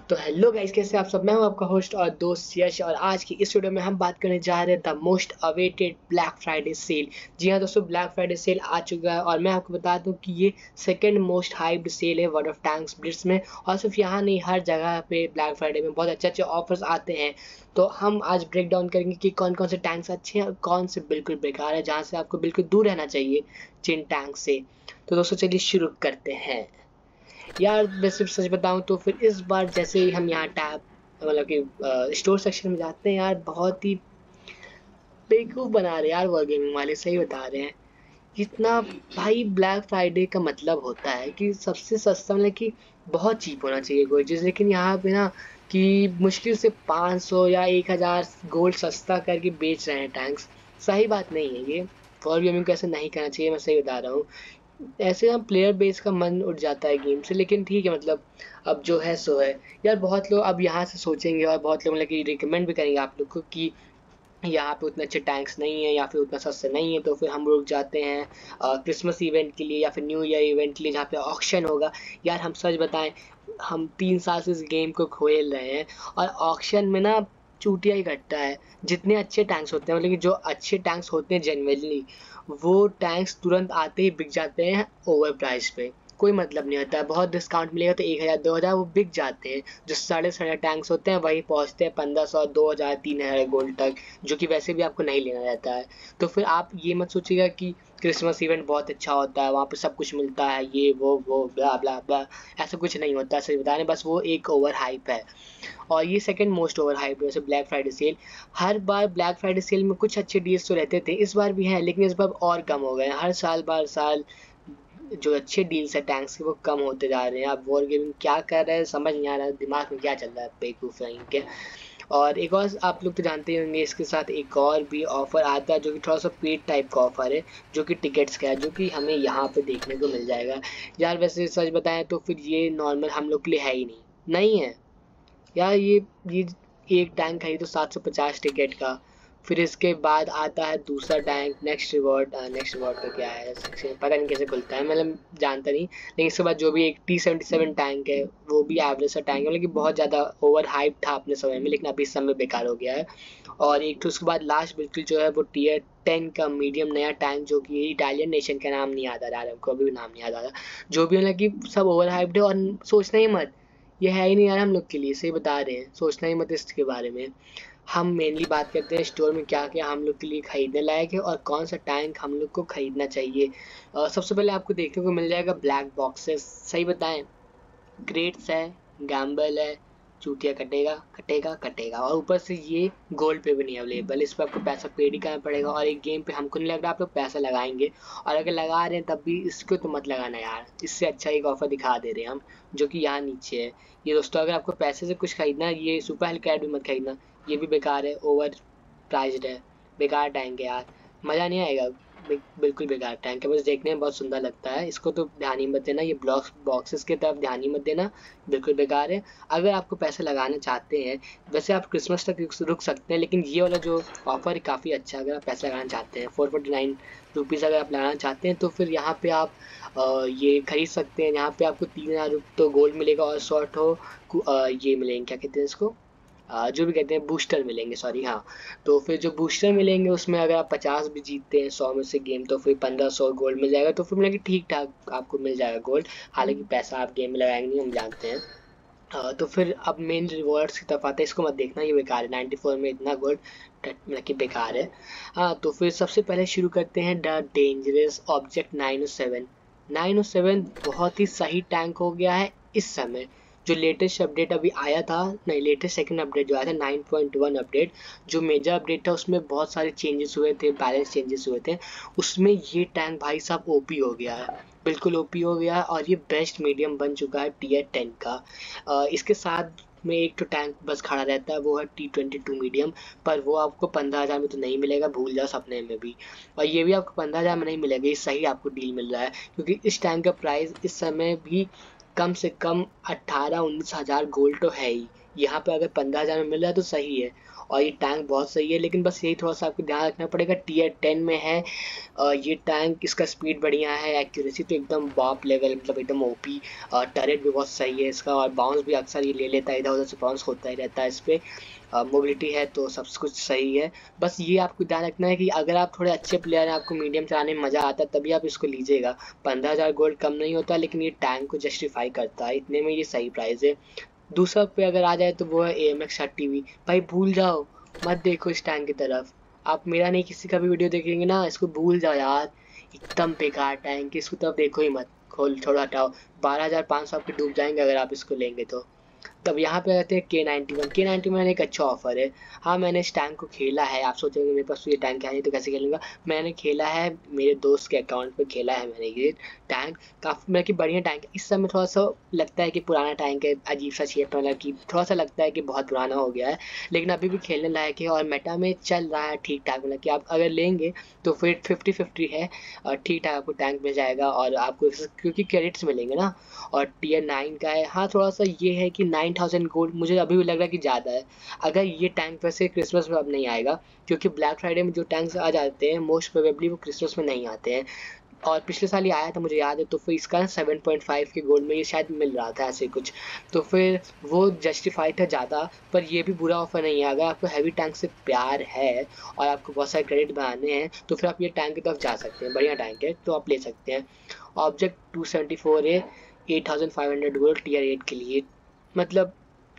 तो hello guys, कैसे आप सब। मैं हूं आपका होस्ट और दोस्त यश, और आज की इस वीडियो में हम बात करने जा रहे हैं the most awaited black Friday sale. जी हाँ दोस्तों, ब्लैक फ्राइडे सेल आ चुका है और मैं आपको बता दूं कि ये सेकंड मोस्ट हाइप्ड सेल है वर्ल्ड ऑफ टैंक्स ब्लिट्स में। और सिर्फ यहाँ नहीं, हर जगह पे ब्लैक फ्राइडे में बहुत अच्छे अच्छे ऑफर्स आते हैं। तो हम आज ब्रेक डाउन करेंगे कि कौन कौन से टैंक्स अच्छे हैं और कौन से बिल्कुल बेकार है, जहाँ से आपको बिल्कुल दूर रहना चाहिए जिन टैंक से। तो दोस्तों चलिए शुरू करते हैं। यार मैं सिर्फ सच बताऊं तो फिर इस बार जैसे ही हम यहाँ टैब मतलब कि स्टोर सेक्शन में जाते हैं यार, बहुत ही बेवकूफ़ बना रहे हैं यार वो गेमिंग वाले, सही बता रहे हैं। इतना भाई ब्लैक फ्राइडे का मतलब होता है कि सबसे सस्ता मतलब कि बहुत चीप होना चाहिए कोई चीज़, लेकिन यहाँ पे ना कि मुश्किल से 500 या 1000 गोल्ड सस्ता करके बेच रहे हैं टैंक्स। सही बात नहीं है ये। फॉर गेमिंग को ऐसे नहीं करना चाहिए, मैं सही बता रहा हूँ। ऐसे हम प्लेयर बेस का मन उठ जाता है गेम से, लेकिन ठीक है मतलब अब जो है सो है। यार बहुत लोग अब यहाँ से सोचेंगे और बहुत लोग मतलब कि रिकमेंड भी करेंगे आप लोग को कि यहाँ पे उतने अच्छे टैंक्स नहीं है या फिर उतना सस्ते नहीं है, तो फिर हम रुक जाते हैं क्रिसमस इवेंट के लिए या फिर न्यू ईयर इवेंट के लिए जहाँ पे ऑक्शन होगा। यार हम सच बताएं, हम 3 साल से इस गेम को खेल रहे हैं और ऑक्शन में ना चूतिया ही घटता है। जितने अच्छे टैंक्स होते हैं मतलब कि जो अच्छे टैंक्स होते हैं जेन्युइनली, वो टैंक्स तुरंत आते ही बिक जाते हैं ओवर प्राइस पे। कोई मतलब नहीं होता है, बहुत डिस्काउंट मिलेगा तो 1000 2000 वो बिक जाते हैं। जो साढ़े साढ़े टैंक्स होते हैं वही पहुंचते हैं 1500 2000 3000 गोल्ड तक, जो कि वैसे भी आपको नहीं लेना रहता है। तो फिर आप ये मत सोचिएगा कि क्रिसमस इवेंट बहुत अच्छा होता है, वहाँ पे सब कुछ मिलता है, ये वो ब्ला ब्ला ब्ला। ऐसा कुछ नहीं होता है, सच बता रहे हैं, बस वो एक ओवर हाइप है। और ये सेकंड मोस्ट ओवर हाइप है। जैसे ब्लैक फ्राइडे सेल, हर बार ब्लैक फ्राइडे सेल में कुछ अच्छे डील्स तो रहते थे, इस बार भी हैं, लेकिन इस बार और कम हो गए हैं। हर साल बार साल जो अच्छे डील्स है टैंक्स के वो कम होते जा रहे हैं। अब वॉर गेमिंग क्या कर रहे हैं समझ नहीं आ रहा, दिमाग में क्या चल रहा है बेवकूफ़ है इनके। और एक और आप लोग तो जानते ही होंगे, इसके साथ एक और भी ऑफर आता है जो कि थोड़ा सा पेड टाइप का ऑफर है, जो कि टिकट्स का है, जो कि हमें यहाँ पे देखने को मिल जाएगा। यार वैसे सच बताएं तो फिर ये नॉर्मल हम लोग के लिए है ही नहीं, नहीं है यार। ये एक टैंक है तो 750 टिकट का। फिर इसके बाद आता है दूसरा टैंक नेक्स्ट रिवॉर्ड का क्या है, पता नहीं कैसे खुलता है, मतलब जानता नहीं। लेकिन इसके बाद जो भी एक T77 टैंक है, वो भी एवरेज सा टैंक है, लेकिन बहुत ज़्यादा ओवर हाइप था अपने समय में, लेकिन अभी इस समय बेकार हो गया है। और एक तो उसके बाद लास्ट बिल्कुल जो है वो Tier 10 का मीडियम नया टैंक, जो कि इटालियन नेशन का नाम नहीं याद आ रहा है हमको, अभी भी नाम नहीं याद आ रहा। जो भी मतलब कि सब ओवर हाइप्ड है और सोचना ही मत, ये है ही नहीं यार हम लोग के लिए, सही बता रहे हैं, सोचना ही मत इसके बारे में। हम मेनली बात करते हैं स्टोर में क्या क्या हम लोग के लिए खरीदने लायक है और कौन सा टैंक हम लोग को खरीदना चाहिए। सबसे पहले आपको देखने को मिल जाएगा ब्लैक बॉक्सेस। सही बताएं, ग्रेट्स है, गैम्बल है, चूतिया कटेगा कटेगा कटेगा, और ऊपर से ये गोल्ड पे भी नहीं अवेलेबल, इस पर आपको पैसा पेड ही करना पड़ेगा। और एक गेम पे हमको नहीं लग रहा आप लोग पैसा लगाएंगे, और अगर लगा रहे हैं तब भी इसको तो मत लगाना यार। इससे अच्छा एक ऑफर दिखा दे रहे हैं हम, जो कि यहाँ नीचे है। ये दोस्तों, अगर आपको पैसे से कुछ खरीदना है, ये सुपर हेलिकैड भी मत खरीदना, ये भी बेकार है, ओवर प्राइज्ड है, बेकार टैंक है यार, मज़ा नहीं आएगा। बिल्कुल बेकार टैंक है, बस देखने में बहुत सुंदर लगता है, इसको तो ध्यान ही मत देना, ये ब्लॉक्स बॉक्सेस की तरफ ध्यान ही मत देना, बिल्कुल बेकार है। अगर आपको पैसे लगाना चाहते हैं, वैसे आप क्रिसमस तक रुक सकते हैं, लेकिन ये वाला जो ऑफर है काफ़ी अच्छा है। अगर आप पैसे लगाना चाहते हैं 449 रुपीज़ अगर आप लगाना चाहते हैं, तो फिर यहाँ पे आप ये खरीद सकते हैं। यहाँ पे आपको 3000 तो गोल्ड मिलेगा और 100 ये मिलेंगे, क्या कहते हैं इसको, जो भी कहते हैं बूस्टर मिलेंगे, सॉरी हाँ। तो फिर जो बूस्टर मिलेंगे उसमें अगर आप 50 भी जीतते हैं 100 में से गेम, तो फिर 1500 गोल्ड मिल जाएगा, तो फिर मतलब कि ठीक ठाक आपको मिल जाएगा गोल्ड। हालांकि पैसा आप गेम में लगाएंगे नहीं, हम जानते हैं। तो फिर अब मेन रिवॉर्ड्स की तरफ आता है, इसको मत देखना, ये बेकार है, 94 में इतना गोल्ड मतलब कि बेकार है। हाँ तो फिर सबसे पहले शुरू करते हैं द डेंजरस ऑब्जेक्ट 907। 907 बहुत ही सही टैंक हो गया है इस समय। जो लेटेस्ट अपडेट अभी आया था, नहीं लेटेस्ट सेकंड अपडेट जो आया था 9.1 अपडेट, जो मेजर अपडेट था उसमें बहुत सारे चेंजेस हुए थे, बैलेंस चेंजेस हुए थे। उसमें ये टैंक भाई साहब ओपी हो गया है, बिल्कुल ओपी हो गया है, और ये बेस्ट मीडियम बन चुका है Tier 10 का। इसके साथ में एक तो टैंक बस खड़ा रहता है, वो है T22 मीडियम, पर वो आपको 15,000 में तो नहीं मिलेगा, भूल जाओ सपने में भी। और ये भी आपको 15,000 में नहीं मिलेगा, ये सही आपको डील मिल रहा है, क्योंकि इस टैंक का प्राइस इस समय भी कम से कम 18-19 हज़ार गोल्ड तो है ही। यहाँ पे अगर 15,000 में मिल रहा है तो सही है। और ये टैंक बहुत सही है, लेकिन बस यही थोड़ा सा आपको ध्यान रखना पड़ेगा, टीयर 10 में है। ये टैंक, इसका स्पीड बढ़िया है, एक्यूरेसी तो एकदम बॉप लेवल, मतलब एकदम ओपी। टरेट भी बहुत सही है इसका, और बाउंस भी अक्सर ये ले लेता है, इधर उधर से बाउंस होता ही रहता है इस पर। मोबिलिटी है तो सब कुछ सही है। बस ये आपको ध्यान रखना है कि अगर आप थोड़े अच्छे प्लेयर हैं, आपको मीडियम चलाने में मज़ा आता है, तभी आप इसको लीजिएगा। 15,000 गोल्ड कम नहीं होता, लेकिन ये टैंक को जस्टिफाई करता है, इतने में ये सही प्राइस है। दूसरा पे अगर आ जाए तो वो है AMX 30V। भाई भूल जाओ, मत देखो इस टैंक की तरफ। आप मेरा नहीं किसी का भी वीडियो देखेंगे ना, इसको भूल जाओ यार, एकदम बेकार टैंक, इसको तो देखो ही मत, खोल छोड़ो हटाओ। 12,500 आपके डूब जाएंगे अगर आप इसको लेंगे तो। तब यहाँ पे आते हैं K91 एक अच्छा ऑफर है। हाँ, मैंने इस टैंक को खेला है। आप सोचेंगे मेरे पास तो ये टैंक है नहीं तो कैसे खेलूंगा। मैंने खेला है, मेरे दोस्त के अकाउंट पे खेला है मैंने ये टैंक। काफ़ी मतलब कि बढ़िया टैंक है। इस समय थोड़ा सा लगता है कि पुराना टैंक है, अजीब सा शेप, मतलब कि थोड़ा सा लगता है कि बहुत पुराना हो गया है, लेकिन अभी भी खेलने लायक है और मेटा में चल रहा है ठीक ठाक। मतलब कि आप अगर लेंगे तो फिर 50-50 है, और ठीक ठाक आपको टैंक मिल जाएगा, और आपको क्योंकि क्रेडिट्स मिलेंगे ना। और टीयर 9 का है। हाँ, थोड़ा सा ये है कि 9,000 गोल्ड मुझे अभी भी लग रहा है कि ज़्यादा है। अगर ये टैंक वैसे क्रिसमस में अब नहीं आएगा, क्योंकि ब्लैक फ्राइडे में जो टैंक्स आ जाते हैं मोस्ट प्रोबेबली वो क्रिसमस में नहीं आते हैं। और पिछले साल ही आया था मुझे याद है, तो फिर इसका 7.5 के गोल्ड में ये शायद मिल रहा था ऐसे कुछ। तो फिर वो जस्टिफाइड था ज़्यादा। पर ये भी बुरा ऑफर नहीं है, अगर आपको हैवी टैंक से प्यार है और आपको बहुत सारे क्रेडिट बनाने हैं तो फिर आप ये टैंक की तरफ जा सकते हैं। बढ़िया टैंक है तो आप ले सकते हैं। ऑब्जेक्ट 274 है, 8,500 गोल्ड टीयर 8 के लिए, मतलब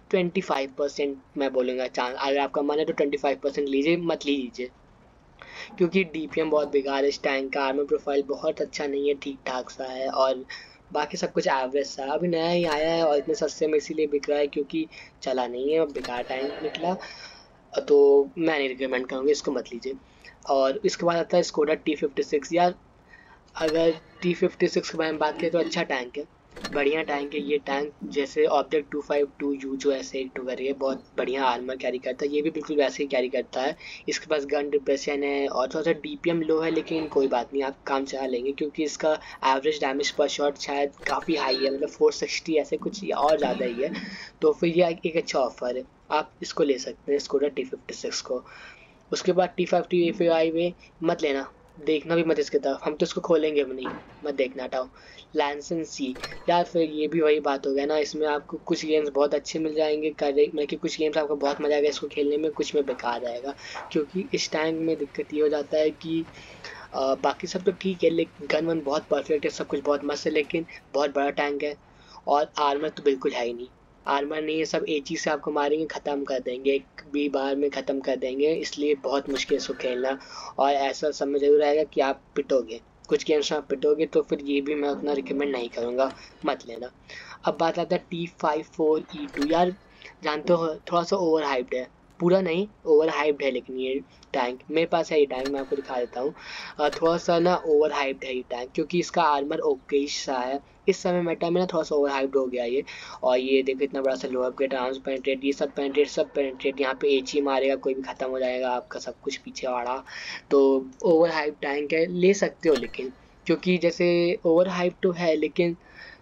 25% मैं बोलूँगा चांस। अगर आपका मन है तो 25% लीजिए, मत लीजिए, क्योंकि DPM बहुत बेकार है इस टैंक का। आर्मर प्रोफाइल बहुत अच्छा नहीं है, ठीक ठाक सा है, और बाकी सब कुछ एवरेज सा है। अभी नया ही आया है और इतने सस्ते में इसीलिए बिक रहा है क्योंकि चला नहीं है, बेकार टैंक निकला। तो मैं नहीं रिकमेंड करूँगी, इसको मत लीजिए। और इसके बाद आता है स्कोडा T56। यार, अगर T56 के बारे में बात करें तो अच्छा टैंक है, बढ़िया टैंक है ये टैंक। जैसे ऑब्जेक्ट 252U जो S82 करके बहुत बढ़िया आर्मर कैरी करता है, ये भी बिल्कुल वैसे ही कैरी करता है। इसके पास गन डिप्रेशन है और थोड़ा सा DPM लो है, लेकिन कोई बात नहीं, आप काम चला लेंगे क्योंकि इसका एवरेज डैमेज पर शॉट शायद काफ़ी हाई है, मतलब 460 ऐसे कुछ या और ज़्यादा ही है। तो फिर ये एक अच्छा ऑफर है, आप इसको ले सकते हैं, स्कोडा T56 को। उसके बाद T50 में मत लेना, देखना भी मत इसकी तरफ, हम तो इसको खोलेंगे भी नहीं, मत देखना, हटाओ। लैंसन सी, यार फिर ये भी वही बात हो गया ना, इसमें आपको कुछ गेम्स बहुत अच्छे मिल जाएंगे, मतलब कि कुछ गेम्स आपको बहुत मज़ा आएगा इसको खेलने में, कुछ में बेकार आएगा। क्योंकि इस टैंक में दिक्कत ये हो जाता है कि बाकी सब तो ठीक है, लेकिन गन वन बहुत परफेक्ट है, सब कुछ बहुत मस्त है, लेकिन बहुत बड़ा टैंक है और आर्मर तो बिल्कुल है ही नहीं। आर्मर नहीं है, सब एक चीज़ से आपको मारेंगे, ख़त्म कर देंगे, एक भी बार में ख़त्म कर देंगे, इसलिए बहुत मुश्किल है इसको खेलना। और ऐसा सब में ज़रूर आएगा कि आप पिटोगे, कुछ गेम्स में आप पिटोगे, तो फिर ये भी मैं उतना रिकमेंड नहीं करूँगा, मत लेना। अब बात आता है T54E2। यार, जानते हो थोड़ा सा ओवर हाइप्ड है, पूरा नहीं ओवर हाइप्ड है, लेकिन ये टैंक मेरे पास है, ये टैंक मैं आपको दिखा देता हूँ। थोड़ा सा ना ओवर हाइप्ड है ये टैंक, क्योंकि इसका आर्मर ओके सा है। इस समय मेटा में ना थोड़ा सा ओवर हाइप्ड हो गया ये। और ये देखो इतना बड़ा सा लो अपग्रेड, आर्म्स पेनिट्रेट, ये सब पेनिट्रेट, यहाँ पे एच ही मारेगा कोई भी, खत्म हो जाएगा आपका सब कुछ पीछे वाला। तो ओवर हाइप टैंक है, ले सकते हो, लेकिन क्योंकि जैसे ओवर हाइप तो है, लेकिन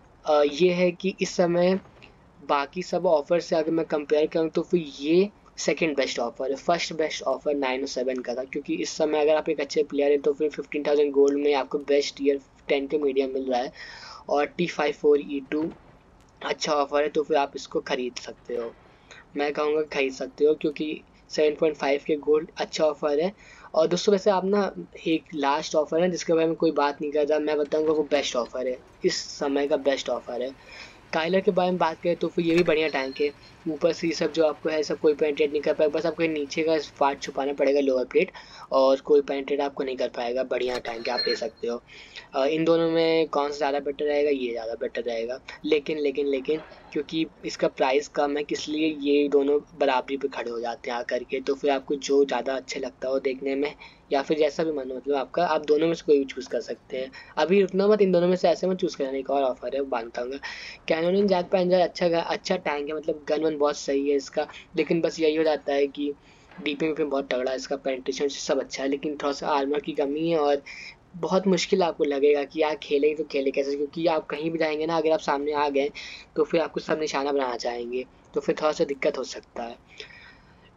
ये है कि इस समय बाकी सब ऑफर से अगर मैं कंपेयर करूँ तो फिर ये सेकंड बेस्ट ऑफर है। फर्स्ट बेस्ट ऑफर 907 का था, क्योंकि इस समय अगर आप एक अच्छे प्लेयर हैं तो फिर 15,000 गोल्ड में आपको बेस्ट ईयर 10 के मीडियम मिल रहा है। और T54E2 अच्छा ऑफर है, तो फिर आप इसको खरीद सकते हो, मैं कहूँगा खरीद सकते हो, क्योंकि 7.5 के गोल्ड अच्छा ऑफर है। और दोस्तों वैसे आप ना, एक लास्ट ऑफर है जिसके बारे में कोई बात नहीं करता, मैं बताऊँगा वो बेस्ट ऑफर है, इस समय का बेस्ट ऑफर है। काइलर के बारे में बात करें तो फिर ये भी बढ़िया टैंक है। ऊपर से ये सब जो आपको है सब कोई पेनिट्रेट नहीं कर पाएगा, बस आपको नीचे का पार्ट छुपाना पड़ेगा, लोअर प्लेट, और कोई पेनिट्रेट आपको नहीं कर पाएगा। बढ़िया टैंक है, आप ले सकते हो। इन दोनों में कौन सा ज़्यादा बेटर रहेगा, ये ज़्यादा बेटर रहेगा, लेकिन क्योंकि इसका प्राइस कम है, इसलिए ये दोनों बराबरी पे खड़े हो जाते हैं आकर के। तो फिर आपको जो ज़्यादा अच्छा लगता हो देखने में, या फिर जैसा भी मन हो, मतलब आपका, आप दोनों में से कोई भी चूज़ कर सकते हैं। अभी रुकना मत, इन दोनों में से ऐसे मत चूज़ करना, एक और ऑफर है वो बांधता हूँ। कैनोनियन जैक पैंजर अच्छा टैंक है, मतलब गन वन बहुत सही है इसका, लेकिन बस यही हो जाता है कि डीपीएम पे बहुत तगड़ा है, इसका पेनिट्रेशन सब अच्छा है, लेकिन थोड़ा सा आर्मर की कमी है। और बहुत मुश्किल आपको लगेगा कि यार खेलें तो खेले कैसे, क्योंकि आप कहीं भी जाएंगे ना, अगर आप सामने आ गए तो फिर आपको सब निशाना बनाना चाहेंगे, तो फिर थोड़ा सा दिक्कत हो सकता है।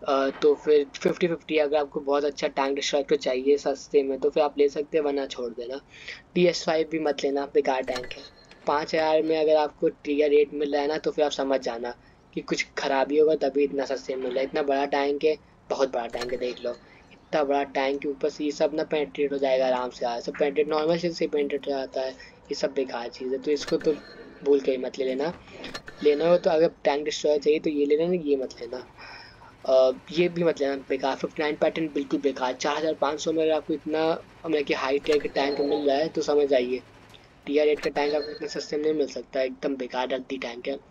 तो फिर 50-50, अगर आपको बहुत अच्छा टैंक डिस्ट्रक्टर चाहिए सस्ते में तो फिर आप ले सकते हैं, वरना छोड़ देना। TS5 भी मत लेना, बेकार टैंक है। 5,000 में अगर आपको टीयर 8 मिल रहा है ना तो फिर आप समझ जाना कि कुछ खराबी होगा, तभी इतना सस्ते में मिल रहा है। इतना बड़ा टैंक है, बहुत बड़ा टैंक है, देख लो। इतना बड़ा टैंक के ऊपर से ये सब ना पेंट्रेट हो जाएगा आराम से। यार सब पेंट्रेट नॉर्मल से पेंट्रेट हो जाता है, ये सब बेकार चीज़ है, तो इसको तो भूल के ही मत ले लेना। लेना हो तो अगर टैंक डिस्ट्रॉय चाहिए तो ये ले लेना, ये मत लेना। ये भी मत लेना, बेकार। 59 पैटर्न बिल्कुल बेकार। 4,500 में अगर आपको इतना मतलब कि हाई टियर का टैंक मिल रहा है तो समझ जाइए TR8 का टैंक आपको इतने सस्ते में नहीं मिल सकता है, एकदम बेकार रद्दी टैंक है।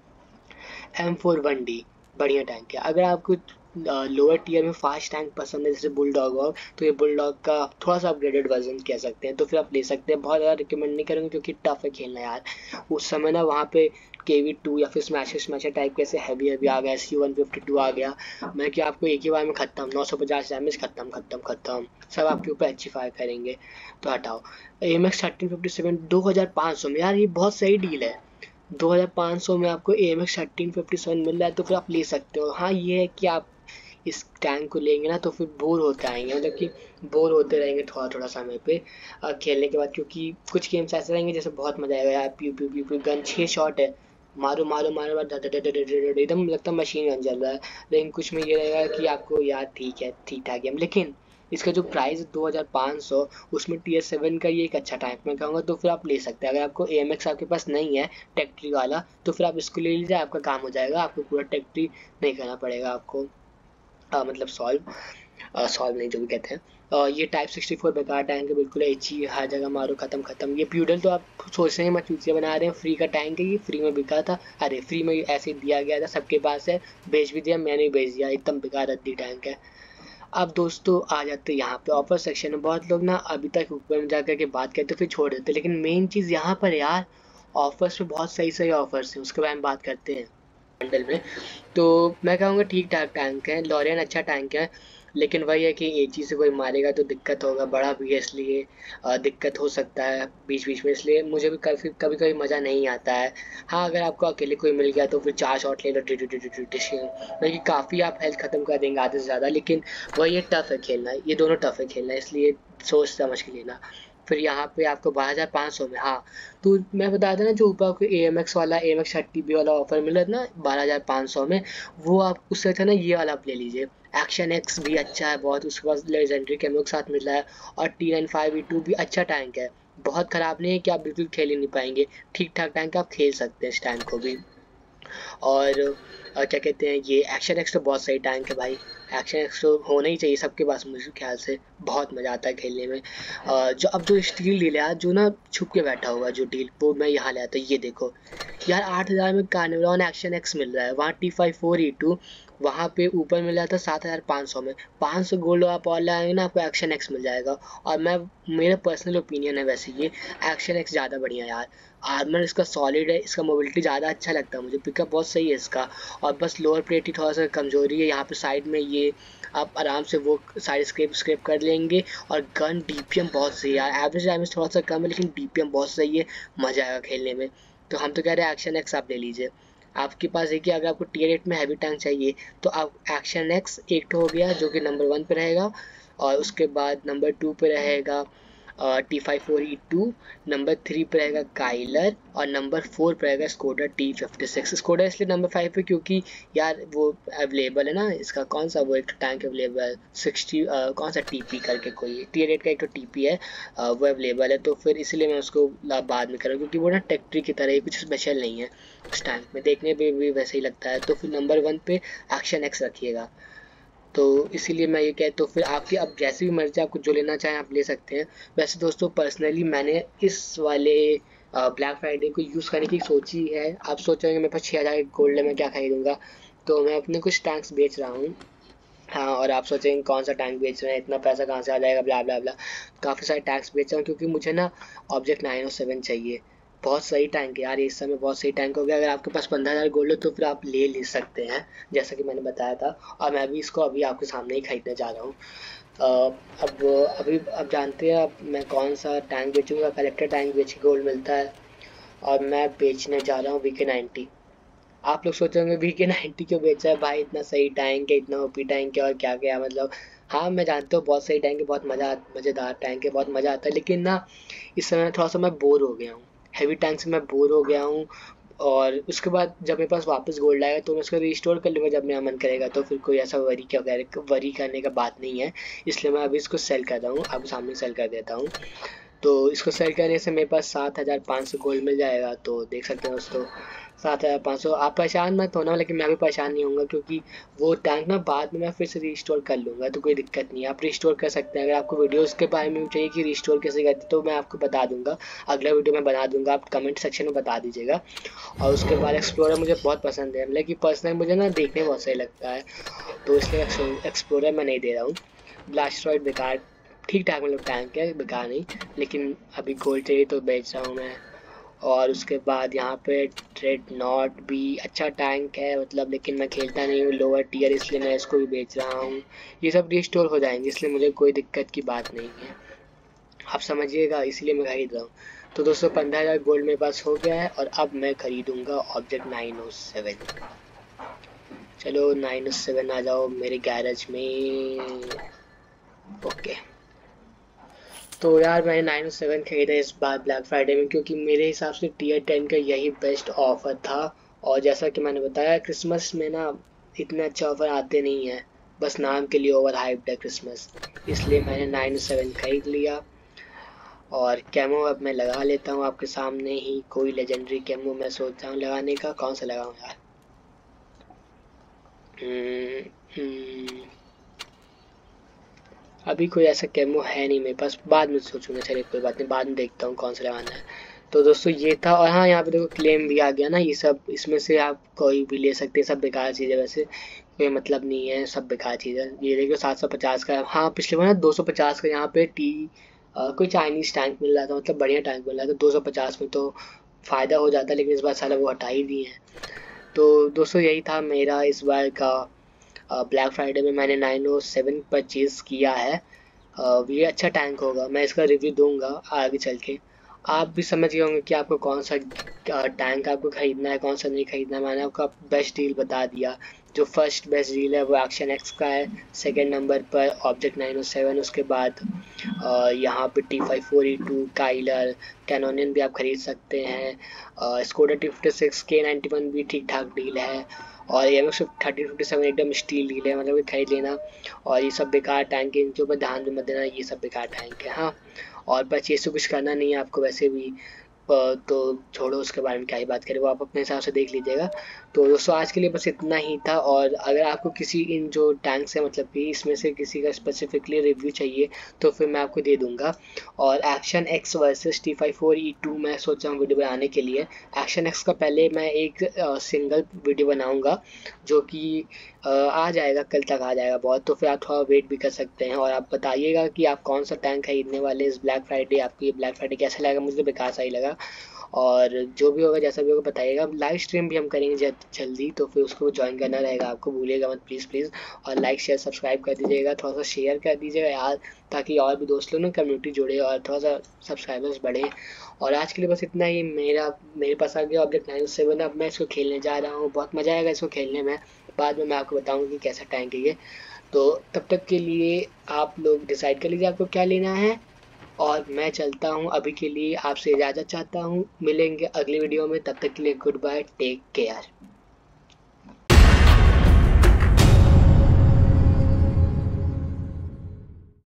M41D बढ़िया टैंक है। अगर आपको लोअर टियर में फास्ट टैंक पसंद है जैसे बुलडॉग हो, तो ये बुलडॉग का थोड़ा सा अपग्रेडेड वर्जन कह सकते हैं, तो फिर आप ले सकते हैं। बहुत ज़्यादा रिकमेंड नहीं करूँगा क्योंकि टफ है खेलना यार। उस समय ना वहाँ पे KV2 या फिर स्मैशर टाइप के ऐसे हैवी हैवी आ गया, SU-152 आ गया, मैं कि आपको एक ही बार में खत्म, 950 डैमेज, खत्म खत्म खत्म, सब आपके ऊपर अच्छी फायर करेंगे। तो हटाओ। AMX 1357 2500 में, यार ये बहुत सही डील है। 2500 में आपको AMX 1357 मिल रहा है तो फिर आप ले सकते हो। हाँ ये है कि आप इस टैंक को लेंगे ना तो फिर बोर होते आएंगे, मतलब कि बोर होते रहेंगे थोड़ा थोड़ा समय पे खेलने के बाद, क्योंकि कुछ गेम्स ऐसे रहेंगे जैसे बहुत मजा आएगा यार, प्यू प्यू प्यू प्यू, गन 6 शॉट है, मारो मारो मारो मारो, एकदम लगता है मशीन गन चल रहा है। लेकिन कुछ में ये रहेगा कि आपको यार ठीक है, ठीक ठाक गेम, लेकिन इसका जो प्राइस 2500, उसमें TS7 का ये एक अच्छा टाइप मैं कहूँगा, तो फिर आप ले सकते हैं। अगर आपको AMX आपके पास नहीं है टेक ट्री वाला तो फिर आप इसको ले लीजिए, आपका काम हो जाएगा, आपको पूरा टेक ट्री नहीं करना पड़ेगा आपको। मतलब सॉल्व नहीं, जो भी कहते हैं। ये टाइप 64 बेकार टैंक है, बिल्कुल एच ही, हर जगह मारो खत्म खत्म। ये प्यूडल तो आप सोच रहे हैं मैं चूतिया बना रहे हैं, फ्री का टैंक है, ये फ्री में बिका था। अरे फ्री में ऐसे दिया गया था, सबके पास है, बेच भी दिया, मैंने भी बेच दिया, एकदम बेकार रद्दी टैंक है। अब दोस्तों आ जाते हैं यहाँ पे ऑफर सेक्शन में। बहुत लोग ना अभी तक ऊपर में जाकर के बात करते फिर छोड़ देते, लेकिन मेन चीज़ यहाँ पर यार, ऑफर्स में बहुत सही सही ऑफर्स हैं, उसके बारे में बात करते हैं बंडल में। तो मैं कहूँगा ठीक ठाक टैंक है, लॉरियन अच्छा टैंक है, लेकिन वही है कि एजी से कोई मारेगा तो दिक्कत होगा, बड़ा भी है इसलिए दिक्कत हो सकता है बीच बीच में, इसलिए मुझे भी कभी कभी कभी मज़ा नहीं आता है। हाँ अगर आपको अकेले कोई मिल गया तो फिर 4 शॉट ले लो, मतलब कि काफ़ी आप हेल्थ ख़त्म कर देंगे आधे से ज़्यादा, लेकिन वही है, टफ है खेलना, ये दोनों टफ है खेलना, इसलिए सोच समझ के लेना। फिर यहाँ पे आपको 12,500 में, हाँ तो मैं बता देना, जो ऊपर आपको AMX वाला AMX 30B वाला ऑफर मिला था ना 12,500 में, वो आप उससे अच्छा ना ये वाला आप ले लीजिए। एक्शन एक्स भी अच्छा है बहुत, उसके पास लेजेंडरी कैमो के साथ मिल रहा है, और T95E2 भी अच्छा टैंक है, बहुत ख़राब नहीं है कि आप बिल्कुल खेल ही नहीं पाएंगे, ठीक ठाक टैंक, आप खेल सकते हैं इस टैंक को भी। और क्या कहते हैं, ये एक्शन एक्स तो बहुत सही टैंक है भाई, एक्शन एक्स तो होना ही चाहिए सबके पास मेरे ख्याल से, बहुत मज़ा आता है खेलने में। जो अब जो स्टील डील है यार, जो ना छुप के बैठा हुआ जो डील, वो मैं यहाँ ले आता हूँ, ये देखो यार, 8,000 में कार्निवलॉन एक्शन एक्स मिल रहा है, वहाँ T54E2 वहाँ पे ऊपर मिल रहा था 7,500 में। 500 गोल्ड आप और लाएंगे ना, आपको एक्शन एक्स मिल जाएगा। और मैं, मेरा पर्सनल ओपिनियन है वैसे, ये एक्शन एक्स ज़्यादा बढ़िया यार, आर्मर इसका सॉलिड है, इसका मोबिलिटी ज़्यादा अच्छा लगता है मुझे, पिकअप बहुत सही है इसका। और बस लोअर प्लेट ही थोड़ा सा कमज़ोरी है यहाँ पे साइड में, ये आप आराम से वो साइड स्क्रैप स्क्रैप कर लेंगे। और गन DPM बहुत सही है यार, एवरेज डैमेज थोड़ा सा कम है लेकिन DPM बहुत सही है, मज़ा आएगा खेलने में। तो हम तो कह रहे हैं एक्शन एक्स आप ले लीजिए। आपके पास है कि अगर आपको T8 में हैवी टैंक चाहिए तो आप एक्शन एक्स एक हो गया जो कि नंबर 1 पे रहेगा, और उसके बाद नंबर 2 पे रहेगा T54E2, नंबर 3 पे रहेगा काइलर, और नंबर 4 पे रहेगा स्कोडा T56। स्कोडा इसलिए नंबर 5 पे क्योंकि यार वो अवेलेबल है ना, इसका कौन सा वो एक टैंक अवेलेबल है 60 कौन सा TP करके कोई T8 का एक तो TP है, वो अवेलेबल है, तो फिर इसलिए मैं उसको बाद में करूँ, क्योंकि वो ना टेक्ट्री की तरह ही कुछ स्पेशल नहीं है, उस टैंक में देखने पे भी वैसे ही लगता है। तो फिर नंबर 1 पे एक्शन एक्स रखिएगा। तो इसीलिए मैं ये कहता हूँ, फिर आपकी अब जैसी भी मर्जी, आपको जो लेना चाहें आप ले सकते हैं। वैसे दोस्तों पर्सनली मैंने इस वाले ब्लैक फ्राइडे को यूज़ करने की सोची है। आप सोच रहे हैं कि मेरे पास 6,000 गोल्ड है, मैं क्या खरीदूंगा, तो मैं अपने कुछ टैंक्स बेच रहा हूँ। हाँ, और आप सोचेंगे कौन सा टैंक बेच रहे हैं, इतना पैसा कहाँ से आ जाएगा, ब्ला ब्ला ब्ला। काफ़ी सारे टैंक्स बेच रहा हूँ क्योंकि मुझे ना ऑब्जेक्ट 907 चाहिए। बहुत सही टैंक है यार, इस समय बहुत सही टैंक हो गया। अगर आपके पास 15,000 गोल्ड हो तो फिर आप ले सकते हैं, जैसा कि मैंने बताया था। और मैं भी इसको अभी आपके सामने ही खरीदने जा रहा हूँ। अब अभी अब जानते हैं अब मैं कौन सा टैंक बेचूंगा। कलेक्टर टैंक बेच के गोल्ड मिलता है, और मैं बेचने जा रहा हूँ VK90। आप लोग सोचोगे VK90 क्यों बेचा है भाई, इतना सही टैंक है, इतना ओपी टैंक है और क्या क्या मतलब। हाँ मैं जानता हूँ बहुत सही टैंक है, बहुत मज़ेदार टैंक है, बहुत मज़ा आता है, लेकिन ना इस समय थोड़ा सा मैं बोर हो गया हूँ, हैवी टैंक से मैं बोर हो गया हूँ। और उसके बाद जब मेरे पास वापस गोल्ड आएगा तो मैं उसको रिस्टोर कर लूँगा जब मेरा मन करेगा, तो फिर कोई ऐसा वरी करने का बात नहीं है। इसलिए मैं अभी इसको सेल कर रहा हूँ, अब सामने सेल कर देता हूँ। तो इसको सेल करने से मेरे पास 7,500 गोल्ड मिल जाएगा। तो देख सकते हैं दोस्तों, 7,500। आप परेशान मत होना, लेकिन मैं भी परेशान नहीं होऊंगा, क्योंकि वो टैंक ना बाद में मैं फिर से रिस्टोर कर लूँगा, तो कोई दिक्कत नहीं है, आप रिस्टोर कर सकते हैं। अगर आपको वीडियोज़ के बारे में चाहिए कि रिस्टोर कैसे करते तो मैं आपको बता दूंगा, अगला वीडियो में बना दूंगा, आप कमेंट सेक्शन में बता दीजिएगा। और उसके बाद एक्सप्लोरर मुझे बहुत पसंद है, मतलब कि पर्सनली मुझे ना देखने में बहुत सही लगता है, तो इसलिए एक्सप्लोरर मैं नहीं दे रहा हूँ। ब्लास्टरॉइड बेकार, ठीक ठाक मतलब टैंक है, बेकार नहीं, लेकिन अभी गोल्ड चाहिए तो बेच रहा हूँ मैं। और उसके बाद यहाँ पे ट्रेड नॉट भी अच्छा टैंक है मतलब, लेकिन मैं खेलता नहीं हूँ, लोअर टीयर, इसलिए मैं इसको भी बेच रहा हूँ। ये सब रिस्टोर हो जाएंगे, इसलिए मुझे कोई दिक्कत की बात नहीं है, आप समझिएगा, इसलिए मैं खरीद रहा हूँ। तो दोस्तों 15,000 गोल्ड मेरे पास हो गया है, और अब मैं खरीदूंगा ऑब्जेक्ट 907। चलो 907 आ जाओ मेरे गैरेज में। ओके, तो यार मैंने 907 खरीदा इस बार ब्लैक फ्राइडे में, क्योंकि मेरे हिसाब से टीयर 10 का यही बेस्ट ऑफर था। और जैसा कि मैंने बताया, क्रिसमस में ना इतने अच्छे ऑफर आते नहीं हैं, बस नाम के लिए ओवर हाइप्ड है क्रिसमस, इसलिए मैंने 907 खरीद लिया। और कैमो अब मैं लगा लेता हूँ आपके सामने ही, कोई लेजेंडरी कैमो मैं सोच रहा हूँ लगाने का, कौन सा लगाऊँ यार। हम्म, हम्म, अभी कोई ऐसा कैमो है नहीं मेरे पास, बाद में सोचूंगा, चलिए कोई बात नहीं, बाद में देखता हूँ कौन सा लगाना है। तो दोस्तों ये था, और हाँ यहाँ पे देखो क्लेम भी आ गया ना, ये सब इसमें से आप कोई भी ले सकते हैं, सब बेकार चीज़ है वैसे, कोई मतलब नहीं है, सब बेकार चीज़ है। ये देखो 750 का, हाँ पिछले बार ना 250 का यहाँ पे कोई चाइनीज़ टैंक मिल रहा था, मतलब बढ़िया टैंक मिल रहा था 250 में, तो फ़ायदा हो जाता, लेकिन इस बार साला वो हटा ही दिए हैं। तो दोस्तों यही था मेरा इस बार का ब्लैक फ्राइडे में मैंने 907 परचेज़ किया है। ये अच्छा टैंक होगा, मैं इसका रिव्यू दूंगा आगे चल के। आप भी समझ गए होंगे कि आपको कौन सा टैंक आपको ख़रीदना है, कौन सा नहीं ख़रीदना है। मैंने आपको बेस्ट डील बता दिया। जो फर्स्ट बेस्ट डील है वो एक्शन एक्स का है, सेकंड नंबर पर ऑब्जेक्ट 907, उसके बाद यहाँ पे T54E2 काइलर कैनोनियन भी आप ख़रीद सकते हैं। स्कोडा T56 K91 भी ठीक ठाक डील है, और AMX 3057 एकदम स्टील डील है, मतलब कि खरीद लेना। और ये सब बेकार टैंक है, इनके ऊपर ध्यान भी मत देना, ये सब बेकार टैंक है। हाँ, और परचेज तो कुछ करना नहीं है आपको वैसे भी, तो छोड़ो उसके बारे में क्या ही बात करें, वो आप अपने हिसाब से देख लीजिएगा। तो दोस्तों आज के लिए बस इतना ही था, और अगर आपको किसी इन जो टैंक्स है, मतलब कि इसमें से किसी का स्पेसिफिकली रिव्यू चाहिए, तो फिर मैं आपको दे दूंगा। और एक्शन एक्स वर्सेस T54E2 मैं सोच रहा हूँ वीडियो बनाने के लिए। एक्शन एक्स का पहले मैं एक सिंगल वीडियो बनाऊंगा, जो कि आ जाएगा, कल तक आ जाएगा बहुत, तो फिर आप थोड़ा वेट भी कर सकते हैं। और आप बताइएगा कि आप कौन सा टैंक खरीदने वाले इस ब्लैक फ्राइडे, आपको ये ब्लैक फ्राइडे कैसा लगा, मुझे तो बेकार सा ही लगा। और जो भी होगा जैसा भी होगा बताइएगा, लाइव स्ट्रीम भी हम करेंगे जल्दी, तो फिर उसको ज्वाइन करना रहेगा आपको, भूलिएगा मत प्लीज़ प्लीज़। और लाइक शेयर सब्सक्राइब कर दीजिएगा, थोड़ा सा शेयर कर दीजिएगा यार, ताकि और भी दोस्त लोग ना कम्युनिटी जुड़े और थोड़ा सा सब्सक्राइबर्स बढ़े। और आज के लिए बस इतना ही, मेरे पास आ गया ऑब्जेक्ट 907, अब मैं इसको खेलने जा रहा हूँ, बहुत मज़ा आएगा इसको खेलने में, बाद में मैं आपको बताऊँगा कि कैसा टैंक है ये। तो तब तक के लिए आप लोग डिसाइड कर लीजिए आपको क्या लेना है, और मैं चलता हूँ, अभी के लिए आपसे इजाज़त चाहता हूँ, मिलेंगे अगली वीडियो में, तब तक के लिए गुड बाय, टेक केयर।